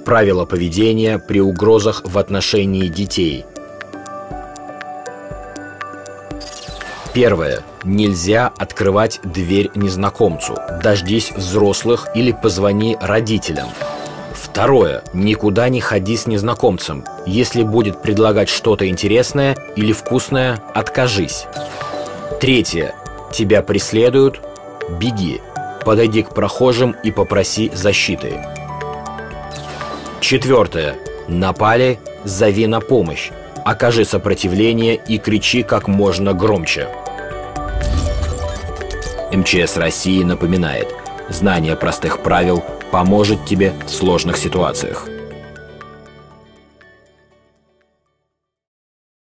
Правила поведения при угрозах в отношении детей. Первое. Нельзя открывать дверь незнакомцу. Дождись взрослых или позвони родителям. Второе. Никуда не ходи с незнакомцем. Если будет предлагать что-то интересное или вкусное, откажись. Третье. Тебя преследуют? Беги. Подойди к прохожим и попроси защиты. Четвертое. Напали? Зови на помощь. Окажи сопротивление и кричи как можно громче. МЧС России напоминает: знание простых правил поможет тебе в сложных ситуациях.